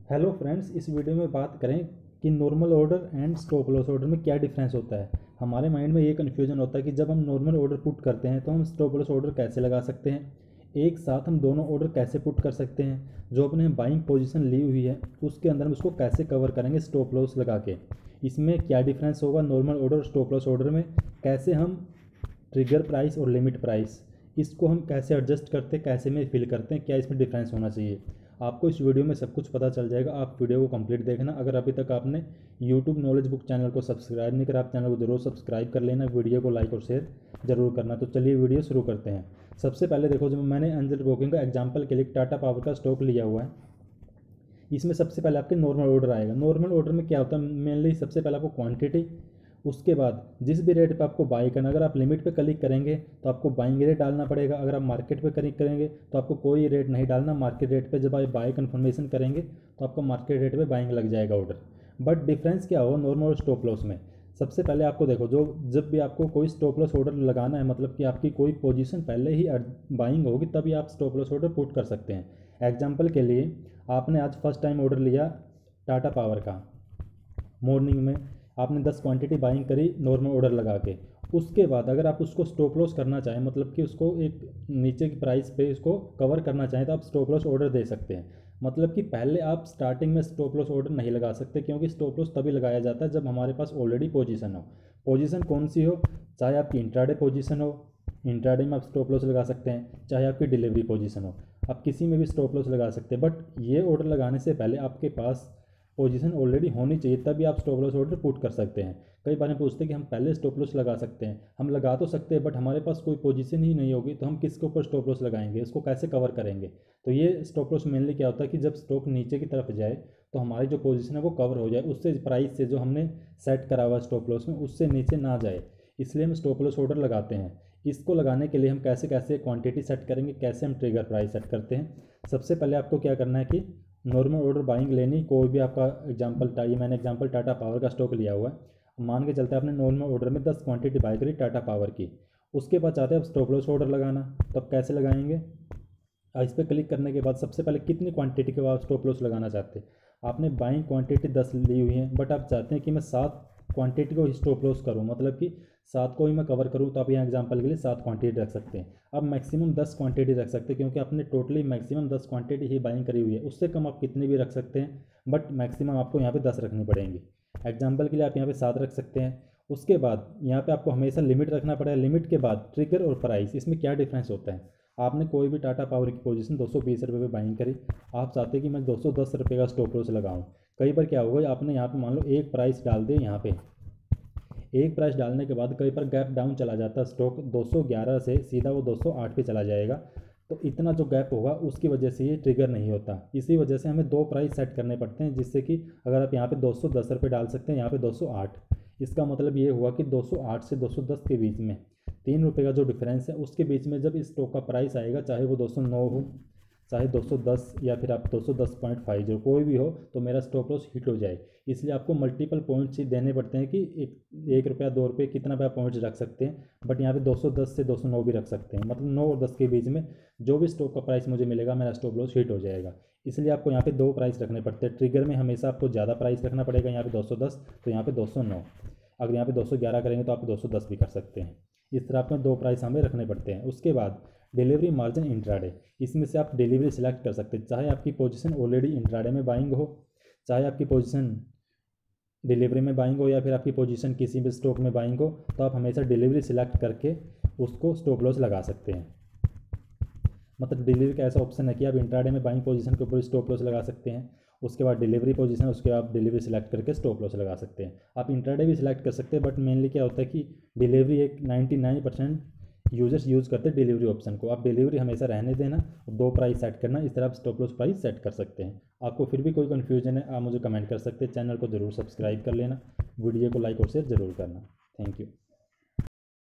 Hello friends, इस video में बात करें कि normal order and stop loss order में क्या डिफरेंस होता है। हमारे माइंड में ये कन्फ्यूजन होता है कि जब हम नॉर्मल ऑर्डर पुट करते हैं तो हम स्टॉप लॉस ऑर्डर कैसे लगा सकते हैं, एक साथ हम दोनों ऑर्डर कैसे पुट कर सकते हैं, जो अपने बाइंग पोजीशन ली हुई है उसके अंदर हम उसको कैसे कवर करेंगे स्टॉप लॉस लगा के। इसमें क्या डिफरेंस होगा नॉर्मल ऑर्डर और स्टॉप लॉस ऑर्डर में, कैसे हम ट्रिगर प्राइस और लिमिट प्राइस इसको हम कैसे एडजस्ट करते हैं, कैसे में फिल करते हैं, क्या इसमें डिफरेंस होना चाहिए। आपको इस वीडियो में सब कुछ पता चल जाएगा। आप वीडियो को कंप्लीट देखना। अगर अभी तक आपने यूट्यूब नॉलेज बुक चैनल को सब्सक्राइब नहीं करा, आप चैनल को जरूर सब्सक्राइब कर लेना, वीडियो को लाइक और शेयर जरूर करना। तो चलिए वीडियो शुरू करते हैं। सबसे पहले देखो, जब मैंने एंजल ब्रोकिंग का एग्जाम्पल के लिए टाटा पावर का स्टॉक लिया हुआ है, इसमें सबसे पहले आपके नॉर्मल ऑर्डर आएगा। नॉर्मल ऑर्डर में क्या होता है, मेनली सबसे पहले आपको क्वांटिटी, उसके बाद जिस भी रेट पे आपको बाई करना। अगर आप लिमिट पे क्लिक करेंगे तो आपको बाइंग रेट डालना पड़ेगा। अगर आप मार्केट पे क्लिक करेंगे तो आपको कोई रेट नहीं डालना। मार्केट रेट पे जब आप बाई कन्फर्मेशन करेंगे तो आपको मार्केट रेट पे बाइंग लग जाएगा ऑर्डर। बट डिफरेंस क्या होगा नॉर्मल और स्टॉप लॉस में, सबसे पहले आपको देखो, जो जब भी आपको कोई स्टॉप लॉस ऑर्डर लगाना है, मतलब कि आपकी कोई पोजीशन पहले ही बाइंग होगी तभी आप स्टॉप लॉस ऑर्डर पुट कर सकते हैं। एग्जांपल के लिए, आपने आज फर्स्ट टाइम ऑर्डर लिया टाटा पावर का, मॉर्निंग में आपने 10 क्वांटिटी बाइंग करी नॉर्मल ऑर्डर लगा के। उसके बाद अगर आप उसको स्टॉप लॉस करना चाहें, मतलब कि उसको एक नीचे की प्राइस पे उसको कवर करना चाहें, तो आप स्टॉप लॉस ऑर्डर दे सकते हैं। मतलब कि पहले आप स्टार्टिंग में स्टॉप लॉस ऑर्डर नहीं लगा सकते, क्योंकि स्टॉप लॉस तभी लगाया जाता है जब हमारे पास ऑलरेडी पोजीशन हो। पोजीशन कौन सी हो, चाहे आपकी इंट्राडे पोजीशन हो, इंट्राडे में आप स्टॉप लॉस लगा सकते हैं, चाहे आपकी डिलीवरी पोजीशन हो, आप किसी में भी स्टॉप लॉस लगा सकते हैं। बट ये ऑर्डर लगाने से पहले आपके पास पोजीशन ऑलरेडी होनी चाहिए, तभी आप स्टॉप लॉस ऑर्डर पुट कर सकते हैं। कई बार हम पूछते हैं कि हम पहले स्टॉप लॉस लगा सकते हैं, हम लगा तो सकते हैं बट हमारे पास कोई पोजीशन ही नहीं होगी तो हम किसके ऊपर स्टॉप लॉस लगाएंगे, इसको कैसे कवर करेंगे। तो ये स्टॉप लॉस मेनली क्या होता है कि जब स्टॉक नीचे की तरफ जाए तो हमारी जो पोजीशन है वो कवर हो जाए, उससे प्राइस से जो हमने सेट करा हुआ स्टॉप लॉस में उससे नीचे ना जाए, इसलिए हम स्टॉप लॉस ऑर्डर लगाते हैं। इसको लगाने के लिए हम कैसे कैसे क्वांटिटी सेट करेंगे, कैसे हम ट्रिगर प्राइस सेट करते हैं। सबसे पहले आपको क्या करना है कि नॉर्मल ऑर्डर बाइंग लेनी, कोई भी आपका एग्जांपल, ये मैंने एग्जांपल टाटा पावर का स्टॉक लिया हुआ है। मान के चलते हैं आपने नॉर्मल ऑर्डर में 10 क्वांटिटी बाई करी टाटा पावर की। उसके बाद चाहते हैं आप स्टॉप लॉस ऑर्डर लगाना, तब कैसे लगाएंगे। इस पर क्लिक करने के बाद सबसे पहले कितनी क्वांटिटी के बाद स्टॉप लॉस लगाना चाहते हैं। आपने बाइंग क्वांटिटी 10 ली हुई है, बट आप चाहते हैं कि मैं 7 क्वांटिटी को स्टॉप लॉस करूं, मतलब कि 7 को ही मैं कवर करूं, तो आप यहाँ एग्जांपल के लिए 7 क्वांटिटी रख सकते हैं। अब मैक्सिमम 10 क्वांटिटी रख सकते हैं, क्योंकि आपने टोटली मैक्सिमम 10 क्वांटिटी ही बाइंग करी हुई है। उससे कम आप कितनी भी रख सकते हैं, बट मैक्सिमम आपको यहाँ पे 10 रखनी पड़ेंगी। एग्जाम्पल के लिए आप यहाँ पे 7 रख सकते हैं। उसके बाद यहाँ पे आपको हमेशा लिमिट रखना पड़ेगा। लिमिट के बाद ट्रिगर और प्राइस, इसमें क्या डिफरेंस होता है। आपने कोई भी टाटा पावर की पोजीशन 220 रुपये पे बाइंग करी, आप चाहते हैं कि मैं 210 रुपये का स्टॉप लॉस लगाऊं। कई बार क्या होगा, आपने यहाँ पे मान लो एक प्राइस डाल दिया, यहाँ पे एक प्राइस डालने के बाद कई बार गैप डाउन चला जाता है, स्टॉक 211 से सीधा वो 208 पे चला जाएगा। तो इतना जो गैप होगा उसकी वजह से ये ट्रिगर नहीं होता। इसी वजह से हमें 2 प्राइस सेट करने पड़ते हैं, जिससे कि अगर आप यहाँ पे 210 रुपये डाल सकते हैं, यहाँ पे 208, इसका मतलब ये हुआ कि 208 से 210 के बीच में 3 रुपये का जो डिफरेंस है उसके बीच में जब इस स्टॉक का प्राइस आएगा, चाहे वो 209 हो, चाहे 210, या फिर आप 210.50 कोई भी हो, तो मेरा स्टॉप लॉस हिट हो जाए। इसलिए आपको मल्टीपल पॉइंट्स ही देने पड़ते हैं कि एक रुपया 2 रुपये कितना भी आप पॉइंट्स रख सकते हैं। बट यहाँ पे 210 से 209 भी रख सकते हैं, मतलब 9 और 10 के बीच में जो भी स्टॉक का प्राइस मुझे मिलेगा मेरा स्टॉप लॉस हिट हो जाएगा। इसलिए आपको यहाँ पे 2 प्राइस रखने पड़ते हैं। ट्रिगर में हमेशा आपको ज़्यादा प्राइस रखना पड़ेगा, यहाँ पे 210 तो यहाँ पे 209। अगर यहाँ पे 211 करेंगे तो आप 210 भी कर सकते हैं। इस तरह आपको 2 प्राइस हमें रखने पड़ते हैं। उसके बाद डिलीवरी मार्जिन इंट्राडे, इसमें से आप डिलीवरी सिलेक्ट कर सकते हैं, चाहे आपकी पोजीशन ऑलरेडी इंट्राडे में बाइंग हो, चाहे आपकी पोजीशन डिलीवरी में बाइंग हो, या फिर आपकी पोजीशन किसी भी स्टॉक में बाइंग हो, तो आप हमेशा डिलीवरी सिलेक्ट करके उसको स्टॉप लॉस लगा सकते हैं। मतलब डिलीवरी का ऐसा ऑप्शन है कि आप इंट्राडे में बाइंग पोजीशन के ऊपर स्टॉप लॉस लगा सकते हैं, उसके बाद डिलीवरी पोजीशन, उसके बाद डिलीवरी सिलेक्ट करके स्टॉप लॉस लगा सकते हैं। आप इंट्राडे भी सिलेक्ट कर सकते हैं, बट मेनली क्या होता है कि डिलीवरी एक 99% यूजर्स यूज़ करते हैं डिलीवरी ऑप्शन को। आप डिलीवरी हमेशा रहने देना और 2 प्राइस सेट करना, इस तरह आप स्टॉप लॉस प्राइस सेट कर सकते हैं। आपको फिर भी कोई कन्फ्यूजन है आप मुझे कमेंट कर सकते हैं। चैनल को जरूर सब्सक्राइब कर लेना, वीडियो को लाइक और शेयर जरूर करना। Thank you.